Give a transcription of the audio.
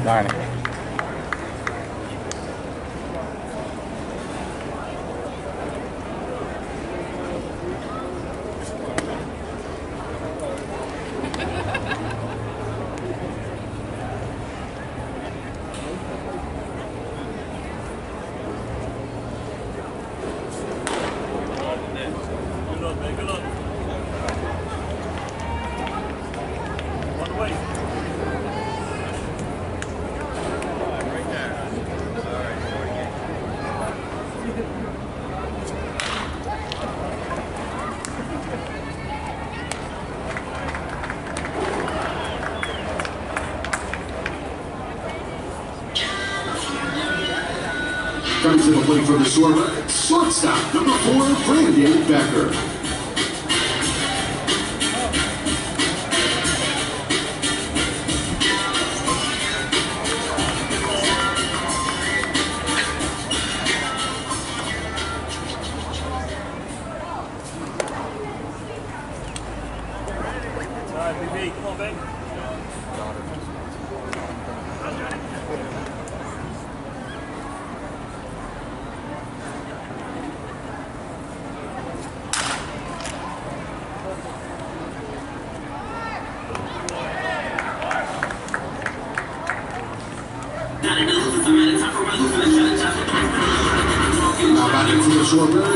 Darn it. Comes to the plate for the shortstop, number 4, Brandon Becker. Come on, baby. Now back into the short